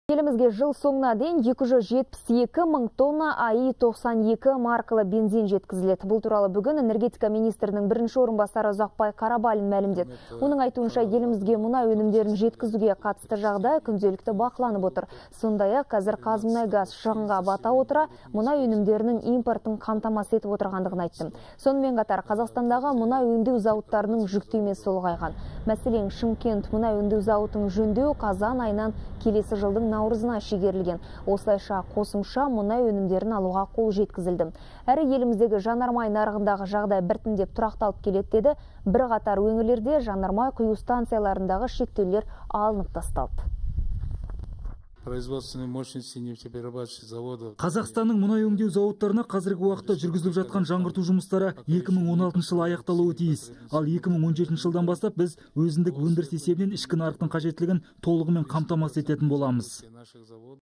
Елімізге жыл соңына дейін 272 мың тонна АИ-92 маркалы бензин жеткізіледі. Бұл туралы бүгін энергетика министрінің бірінші орынбасары Ұзақбай Қарабалин мәлімдеді. Оның айтуынша, елімізге мұнай өнімдерін жеткізуге қатысты жағдай күнделікті бақыланып отыр. Сондай-ақ қазір Қазмұнайгаз шығынға бата отыра, мұнай өнімдерінің импортын қамтамасыз етіп отырғандығын айттым. Сонымен қатар, Қазақстандағы мұнай өңдеу зауыттарының жүктемесі ұлғайған. Мәселен, Шымкент мұнай өңдеу зауытын жөндеу қазан айынан келесі жылдың наурызына шегерілген. Осылайша қосымша мұнай өнімдерін алуға қол жеткізілді. Әрі еліміздегі жанармай нарығындағы жағдай біртіндеп тұрақталып келеді деді. Бірқатар өңірлерде жанармай құю станцияларындағы шектеулер алынып тасталды. Қазақстанның мұнай өңдеу зауыттарына қазіргі уақытта жүргізіліп жатқан жаңғырту жұмыстары 2016 жылы аяқталуы тиіс. Ал 2017 жылдан бастап біз өзіндік өндіріс есебінен ішкі нарықтың қажеттілігін толығымен қамтамасыз ететін боламыз.